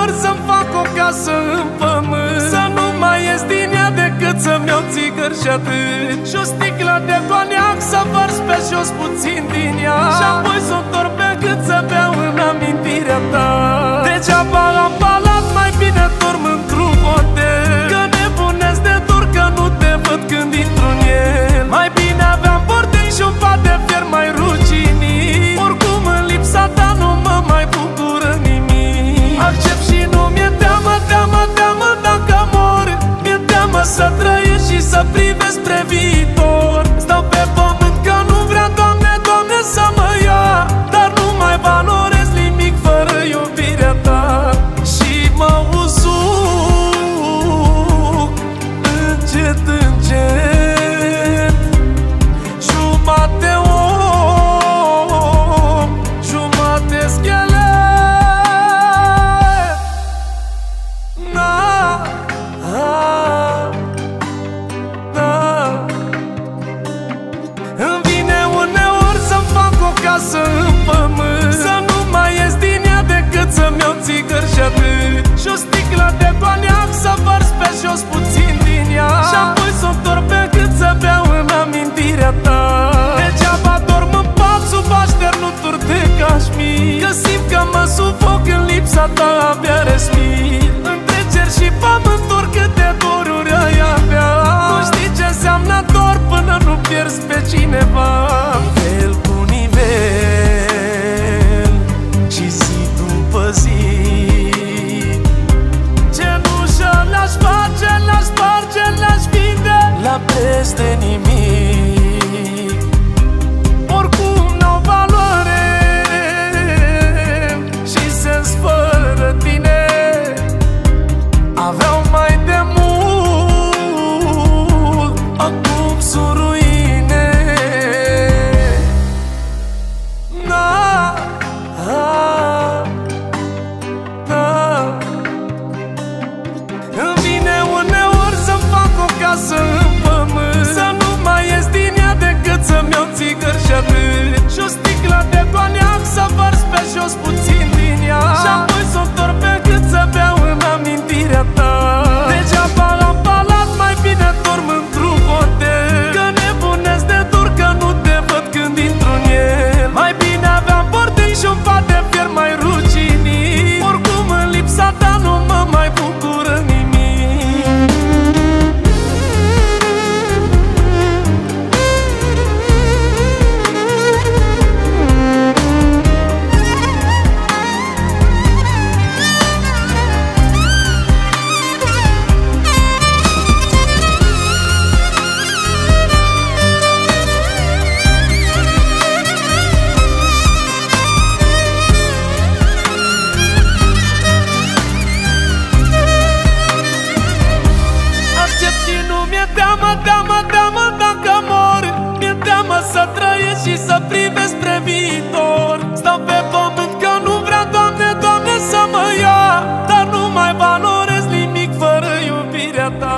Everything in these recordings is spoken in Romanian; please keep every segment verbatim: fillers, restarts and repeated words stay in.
uneori să-mi fac o casă în pământ, să nu mai ies din ea decât să-mi iau țigări și atât, și o sticlă de coniac să vărs pe jos puțin din ea, și apoi să o întorc pe gât să beau în amintirea ta. Degeaba am palat, mai bine dorm într-un hotel, că nebunesc de dor că nu te văd când intru în el. Mai bine aveam bordei și un pat de fier mai ruginit, oricum în lipsa ta nu mă mai bucură nimic. Accept și nu mi-e teamă, teamă, teamă dacă mor, mi-e teamă să trăiesc și să privesc spre viitor. Stau pe pământ că nu vrea, Doamne, Doamne, să mă ia, dar nu mai valorez nimic fără iubirea ta. Și mă usuc încet, încet, jumate om, jumate schelet. Na, a, na. Îmi vine uneori să-mi fac o casă în pământ, să nu mai ies din ea decât să-mi iau țigări și atât, și o sticlă de coniac să vărs pe jos puțin din ea, și apoi să o întorc pe gât să beau în amintirea ta. Degeaba dorm în pat sub așternuturi de cașmir, că simt că mă sufoc în lipsa ta, abia respir. Între cer și pământuri câte doruri ai avea, nu știi ce înseamnă dor până nu pierzi pe cineva. Nivel cu nivel și zi după zi, cenușă le-aș face, le-aș sparge, le-aș vinde la preț de nimic. Oricum n-au valoare și sens fără tine, aveau mai de mult, acum sunt ruine. Na, a, na. Îmi vine uneori să-mi fac o casă în pământ, să nu mai ies din ea decât să-mi iau țigări și atât, și o sticlă de coniac să vărs pe jos puțin din ea, și apoi să o întorc pe gât să beau în amintirea ta. Degeaba am palat, mai bine dorm într-un hotel, că nebunesc de dor că nu te văd când intru în el. Mai bine aveam bordei și un pat de fier mai ruginit, oricum în lipsa ta nu mă mai bucură nimic. Accept și nu mi-e teamă, teamă, teamă dacă mor, mi-e teamă să trăiesc și să privesc spre viitor. Stau pe pământ că nu vrea, Doamne, Doamne, să mă ia, dar nu mai valorez nimic fără iubirea ta.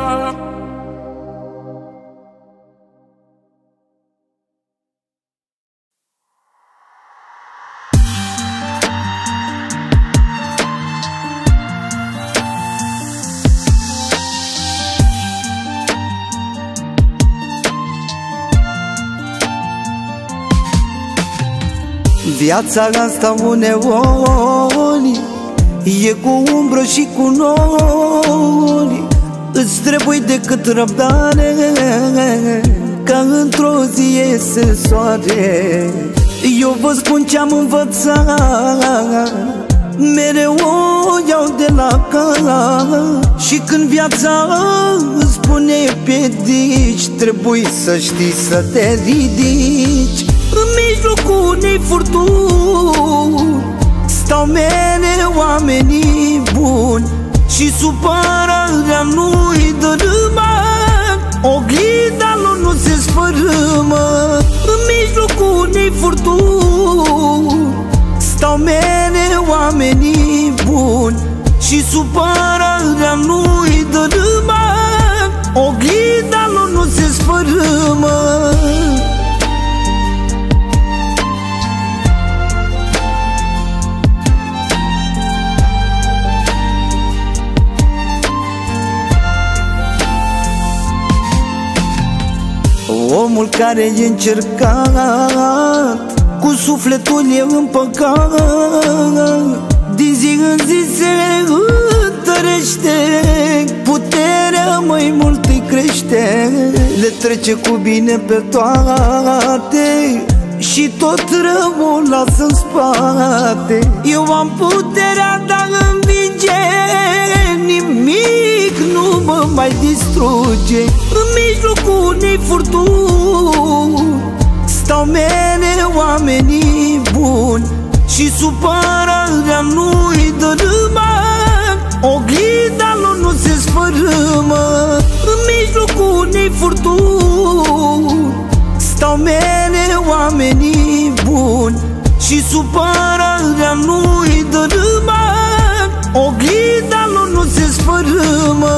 Viața asta uneori e cu umbră și cu nori, îți trebuie decât răbdare ca într-o zi iese soare. Eu vă spun ce-am învățat, mereu o iau de la cap, și când viața îți spune piedici, trebuie să știi să te ridici. În mijlocul unei furtuni stau mereu oamenii buni, și supărarea nu-i dărâmă, oglinda lor nu se sfărâmă. În mijlocul unei furtuni stau mereu oamenii buni, și supărarea nu-i dărâmă, oglinda lor nu se sfărâmă. omul care e încercat, cu sufletul e împăcat, din zi în zi se întărește, puterea mai mult îi crește, le trece cu bine pe toate și tot răul lasă în spate. Eu am puterea de a învinge, nimic nu mă mai distruge. În mijlocul unei furtuni stau mereu oamenii buni și supărarea nu-i dărâmă, oglinda lor nu se sfărâmă. În mijlocul unei furtuni stau mereu oamenii buni și supărarea nu-i dărâmă, oglinda lor nu se sfărâmă.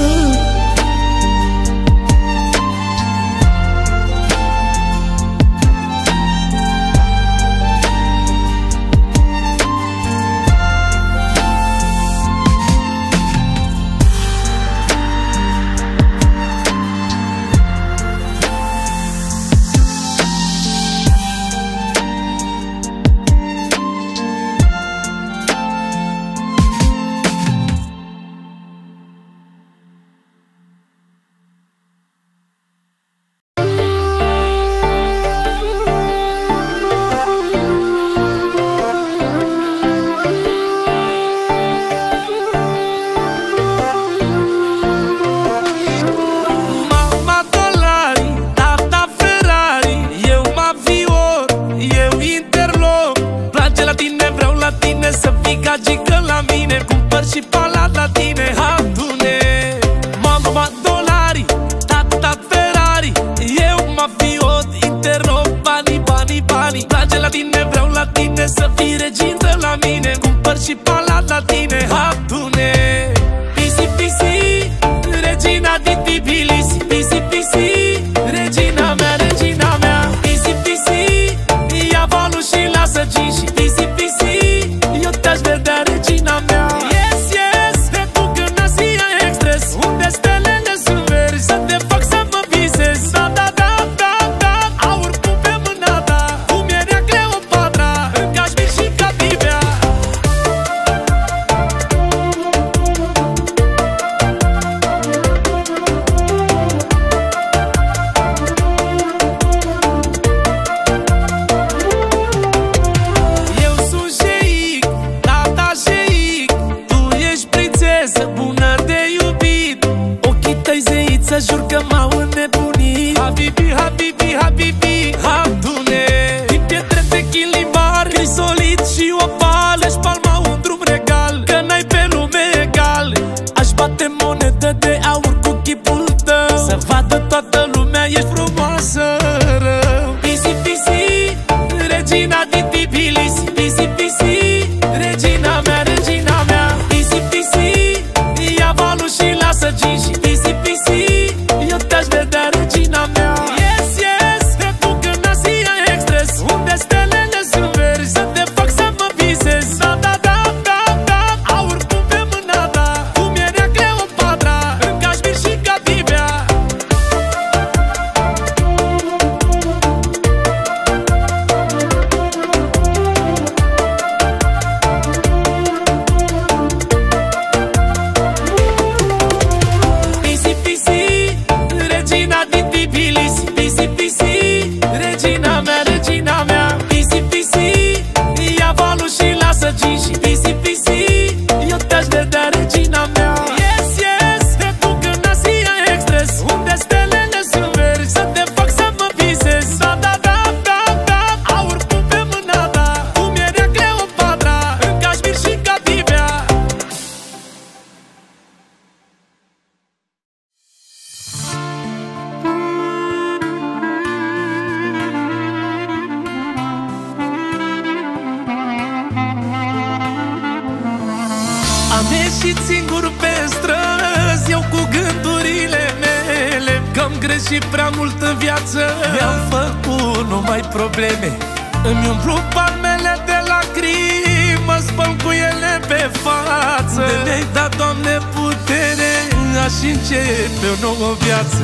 Am ieșit singur pe străzi, eu cu gândurile mele, că-am greșit prea mult în viață, mi-am făcut numai probleme. Îmi umplu palmele de lacrimi, mă spăl cu ele pe față. De mi-ai dat, Doamne, putere, aș începe o nouă viață.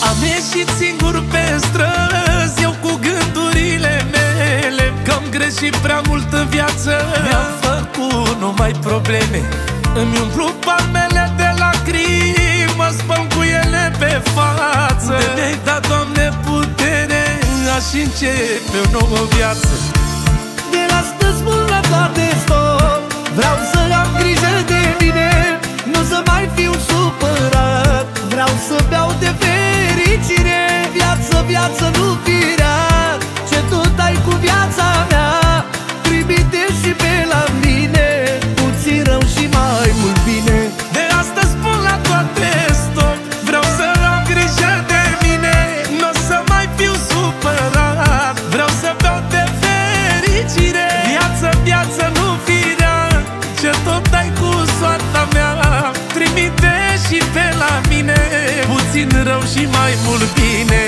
Am ieșit singur pe străzi, eu cu gândurile mele, că-am greșit prea mult în viață, mi-am făcut numai probleme. Îmi umplu palmele de lacrimi, mă spăl cu ele pe față. De mi-ai dat, Doamne, putere, aș începe o nouă viață. De astăzi spun la toate stop, vreau să am grijă de mine, nu să mai fiu supărat. Vreau să beau de fericire, viață, viață, nu firat. Ce tot ai cu viața mea, trimite și pe la mine, puțin rău și mai mult bine. De astăzi spun la toate stop, vreau să am grijă de mine, nu o să mai fiu supărat. Vreau să beau de fericire, viață, viață, nu firat. Ce tot ai cu soarta mea, trimite și pe la mine, puțin rău și mai mult bine.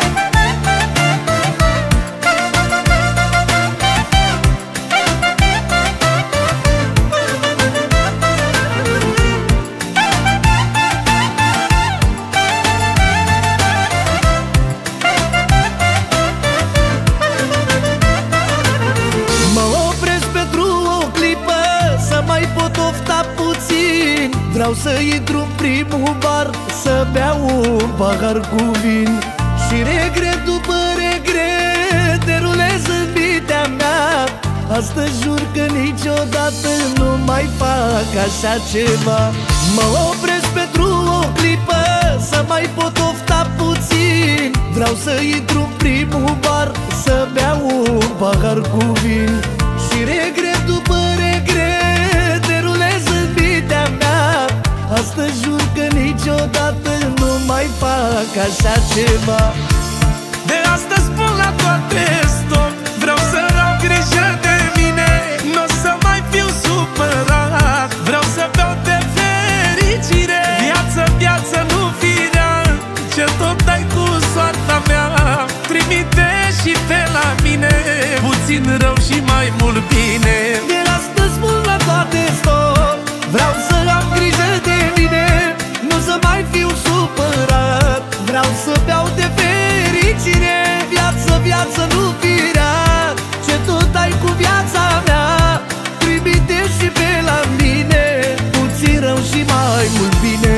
Mă opresc pentru o clipă, să mai pot ofta puțin. Vreau să intru în primul bar, să beau un pahar cu vin. Și regret după regret, derulez în mintea mea. Astăzi jur că niciodată nu mai fac așa ceva. Mă opresc pentru o clipă, să mai pot ofta puțin. Vreau să intru în primul bar, să beau un pahar cu vin. Și regret după regret, derulez în mintea mea. Astăzi jur că niciodată nu mai fac așa ceva. De astăzi spun la toate stop, vreau să am grijă de mine, nu o să mai fiu supărat. Vreau să beau de fericire, viață, viață, nu firat. Ce tot ai cu soarta mea, trimite și pe la mine, puțin rău și mai mult bine. De astăzi spun la toate stop, vreau să am grijă de mine, nu să mai fiu supărat. Vreau să beau de fericire, viață, viață, nu firat. Ce tot ai cu viața mea, trimite și pe la mine, puțin rău și mai mult bine.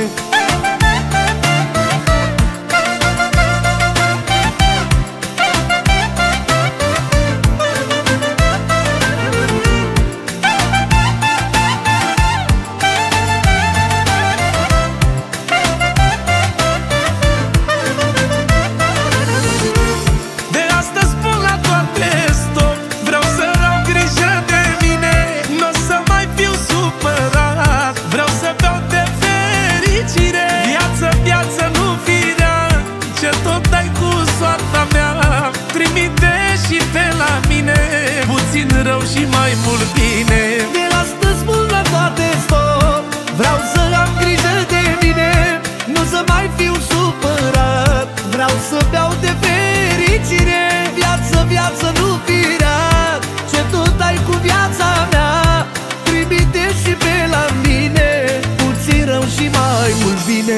Puțin rău și mai mult bine. De astăzi spun la toate stop, vreau să am grijă de mine, nu să mai fiu supărat. Vreau să beau de fericire, viață, viață, nu firat. Ce tot ai cu viața mea, trimite și pe la mine, puțin rău și mai mult bine.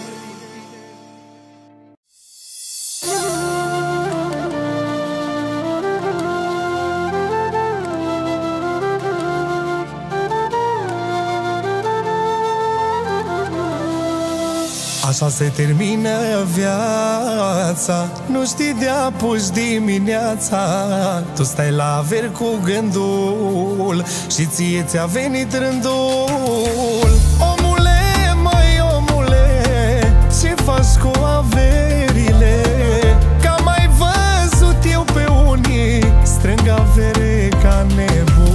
Așa se termină viața, nu știi de-a pus dimineața. Tu stai la ver cu gândul și ție ți-a venit rândul. Omule, măi omule, ce faci cu averile? Că am mai văzut eu pe unii strâng avere ca nebuni.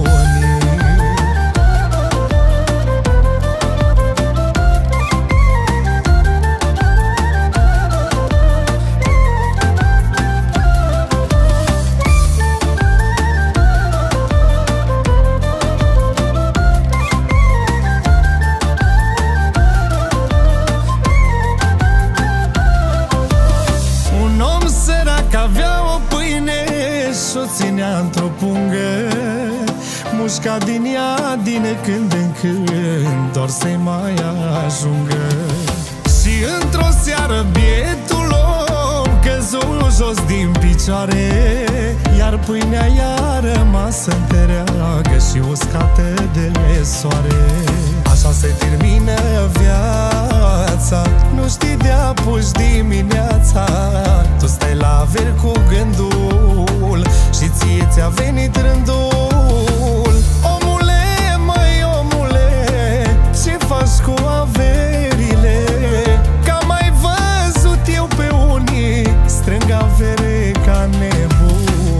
Ținea într-o pungă, mușca din ea din când în când, doar să-i mai ajungă. Și într-o seară bietul om căzut jos din picioare, iar pâinea i-a rămas întreagă și uscată de soare. Așa se termină viața, nu știi de-a puși dimineața. Tu stai la ver cu gândul și ție ți-a venit rândul. Omule, măi omule, ce faci cu averile? Că am mai văzut eu pe unii strâng avere ca nebuni.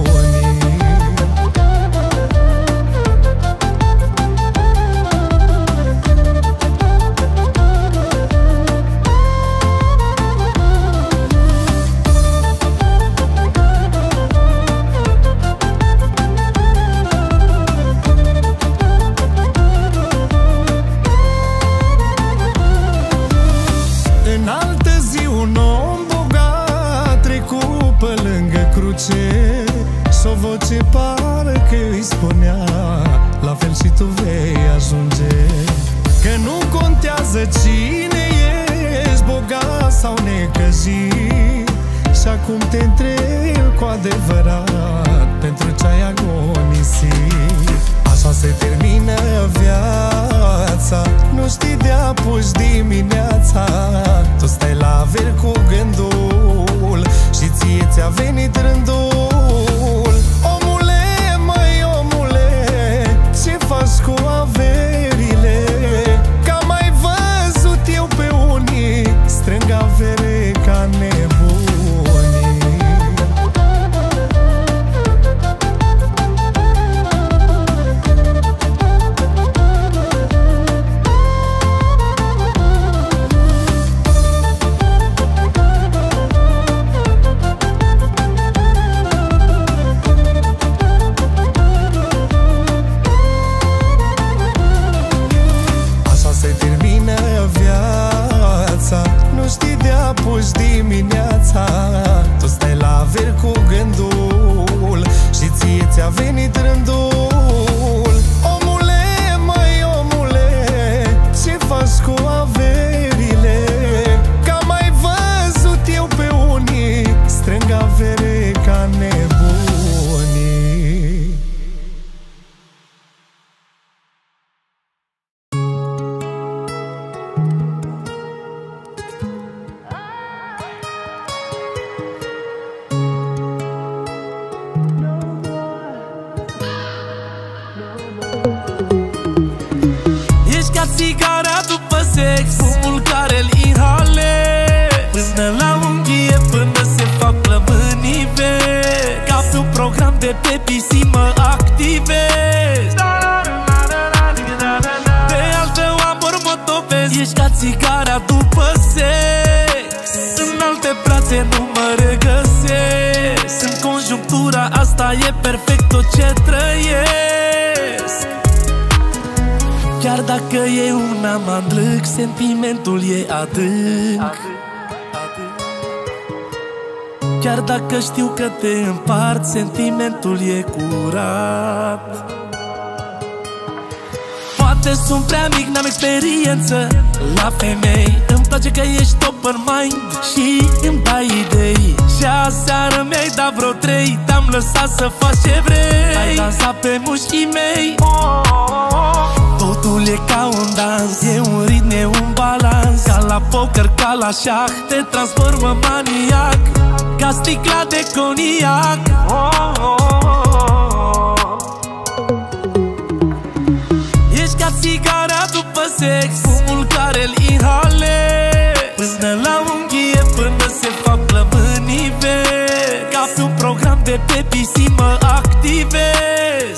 Și-o voce parcă îi spunea, la fel și tu vei ajunge. Că nu contează cine ești, bogat sau necăjit. Și acum te întreb cu adevărat, pentru ce-ai agonisit. Așa se termină viața, nu știi de-a puși dimineața. Tu stai la ver cu gândul și ție ți-a venit rândul. Omule, măi omule, ce faci cu averile? Că am mai văzut eu pe unii strâng avere ca nebuni. Nu știi de-a puși dimineața, tu stai la ver cu gândul și ție ți-a venit rândul. Omule, măi omule, ce faci cu averile? Că am mai văzut eu pe unii strâng avere ca nebuni. Țigara după sex, fumul care-l inhalezi până la unghie, până se fac plămânii vezi. Ca pe un program de pe P C mă activezi, pe altă amor mă topesc. Ești ca țigara după sex, în alte brațe nu mă regăsesc. În conjunctura asta e perfect tot ce trăiesc. Chiar dacă e un amandlâc, sentimentul e adânc. Chiar dacă știu că te împart, sentimentul e curat. Poate sunt prea mic, n-am experiență la femei. Îmi place că ești open mind și îmi dai idei. Și aseară mi-ai dat vreo trei, te-am lăsat să faci ce vrei. Ai dansat pe mușchii mei, totul e ca un dans, e un ritm, e un balans. Ca la poker, ca la șah, te transformă maniac, ca sticla de coniac. Ești ca țigara după sex, fumul care-l inhalezi până la unghie, până se fac plămânii vezi. Ca pe un program de pe P C mă activezi,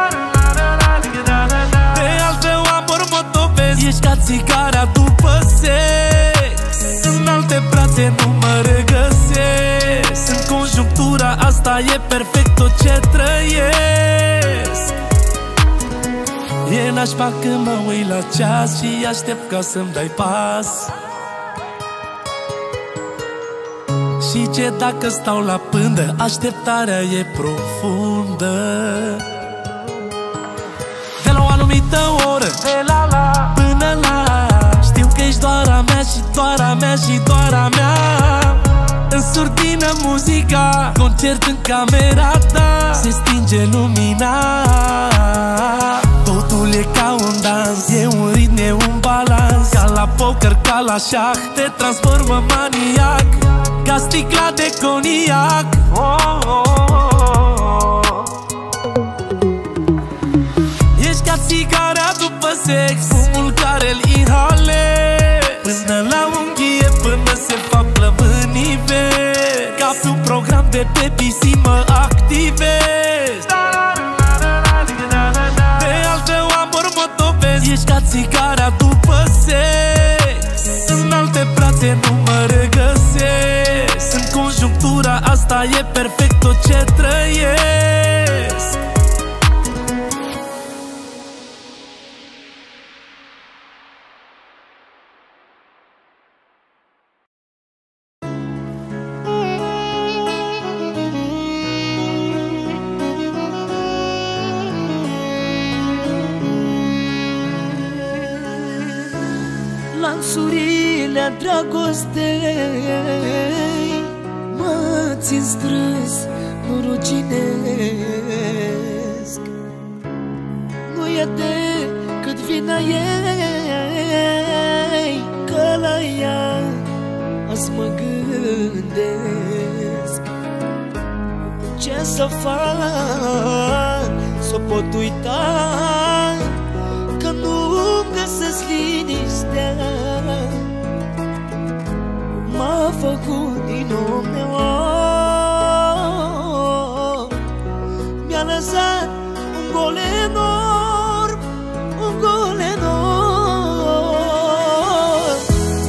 ești ca țigara după sex, în alte brațe nu mă regăsesc. În conjunctura asta e perfect tot ce trăiesc. E nașpa când mă uit la ceas și aștept ca să-mi dai pas. Și ce dacă stau la pândă, așteptarea e profundă. De la o anumită oră, de la la până la, știu că ești doar a mea și doar a mea și doar a mea. În surdină muzica, concert în camera ta, se stinge lumina. Totul e ca un dans, e un ritm, e un balans. Ca la poker, ca la șah, te transformă maniac, ca sticla de coniac. oh, oh, oh. Ești ca țigarea după sex, fumul care-l inhalezi până la unghie, până se fac plămânii veri. Ca pe un program de pe P C mă activez, de altă amor mă topesc. Ești ca țigarea după sex, în alte brațe nu mă regăsesc. În conjunctura asta e perfect tot ce trăiesc. Lanțurile dragostei mă țin strâns, nu ruginesc. Nu e decât vina ei, că la ea azi mă gândesc. Ce să fac, s-o pot uita, că nu-mi găsesc liniștea. M-a făcut din om neom, mi-a lăsat un gol enorm, un gol enorm.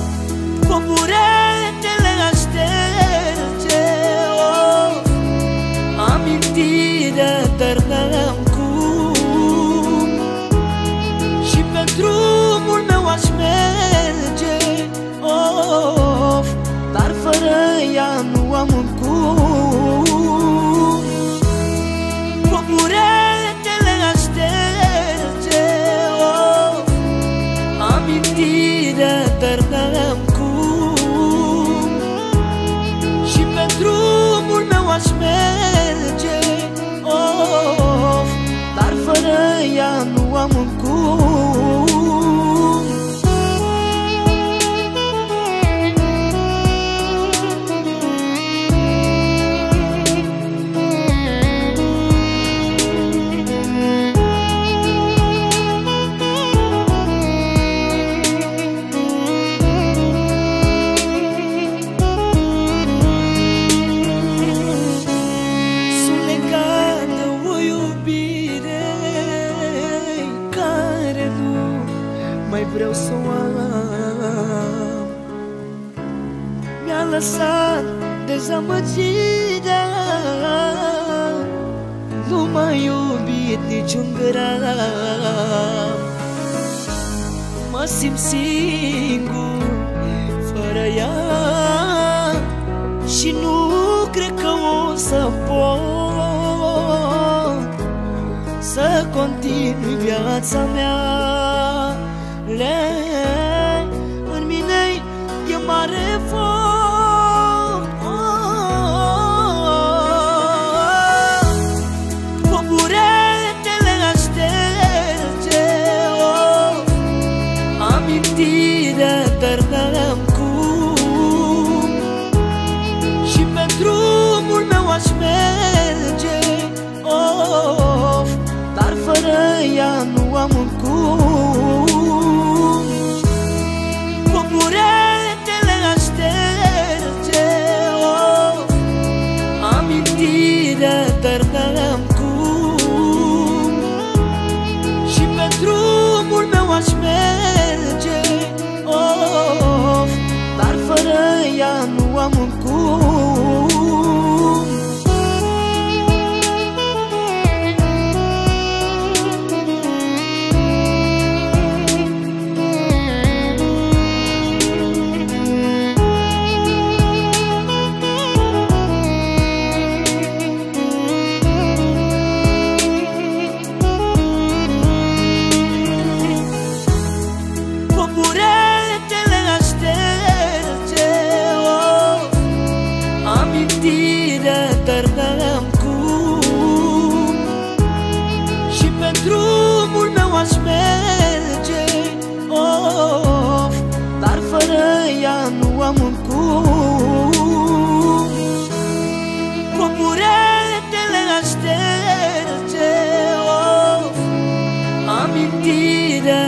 Coburetele așterge, oh, amintirea tărnăm cum, și pe drumul meu aș merge, oh, dar fără ea nu am un cum. Coburetele așterge, oh, amintirea tărnăm cum, și pe drumul meu aș merge, oh, dar fără ea nu am un cum. Vreau să o am, mi-a lăsat dezamăgirea, nu m-a iubit niciun gram. Mă simt singur fără ea și nu cred că o să pot să continui viața mea. Le, în mine e mare foc, oh, coburetele așterge, oh, amintirea tărnăm cum, și pe drumul meu aș merge, oh, dar fără ea nu am un cum.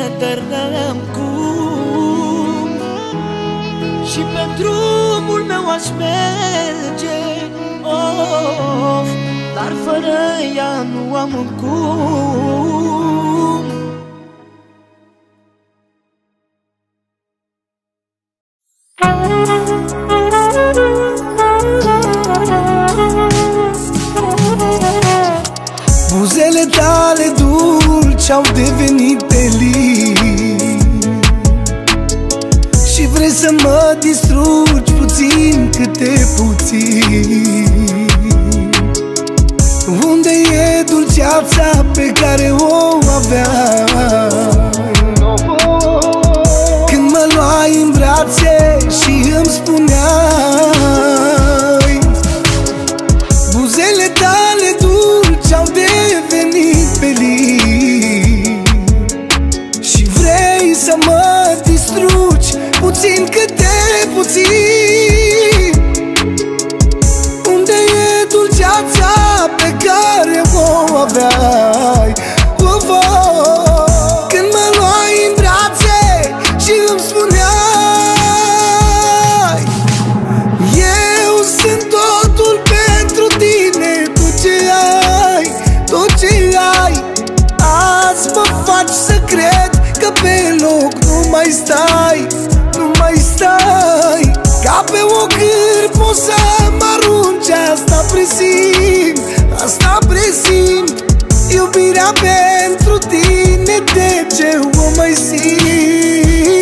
dar n-am cum. Și pe drumul meu aș merge, of, dar fără ea nu am cum. Buzele tale dulci au devenit delii și vrei să mă distrugi puțin câte puțin. Unde e dulceața pe care o aveam când mă luai în brațe și îmi spuneai? Buzele tale dulci au devenit pelii și vrei să mă distrugi puțin câte puțin. Unde e dulceața pe care o aveai? Oh, oh, când mă luai în brațe și îmi spuneai: eu sunt totul pentru tine, tot ce ai, tot ce ai. Azi mă faci să cred că pe loc nu mai stai, nu mai stai. Ca pe o cârpă o să mă arunci, asta presimt, asta presimt. Iubirea pentru tine, de ce o mai simt?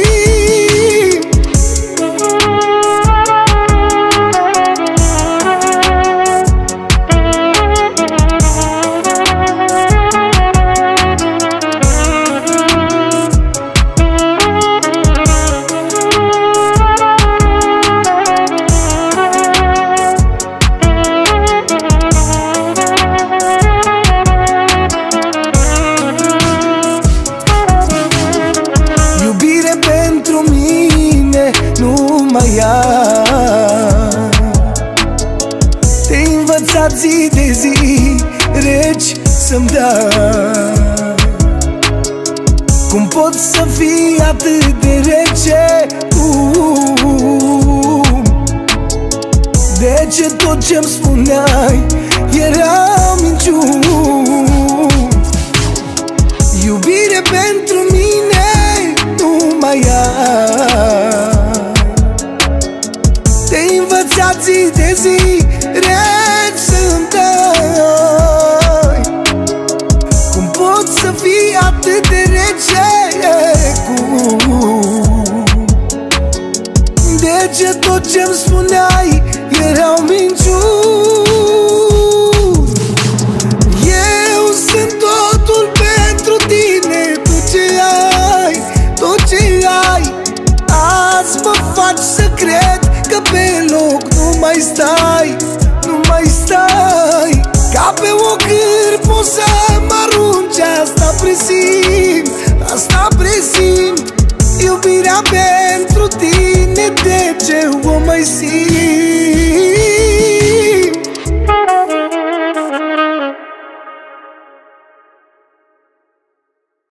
Te-ai învățat zi de zi reci să-mi dai. Cum poți să fii atât de rece? Uh, de ce tot ce-mi spuneai erau minciuni? Iubire pentru mine nu mai ai. Te-ai învățat zi de zi reci să-mi dai. Cum poți să fii atât de rece? De ce tot ce-mi spuneai erau minciuni? Eu sunt totul pentru tine, tot ce ai, tot ce ai. Azi mă faci să cred că pe loc nu mai stai, nu mai stai. Ca pe o cârpă o să mă arunci, asta presimt, asta presimt. Iubirea pentru tine, de ce o mai simt?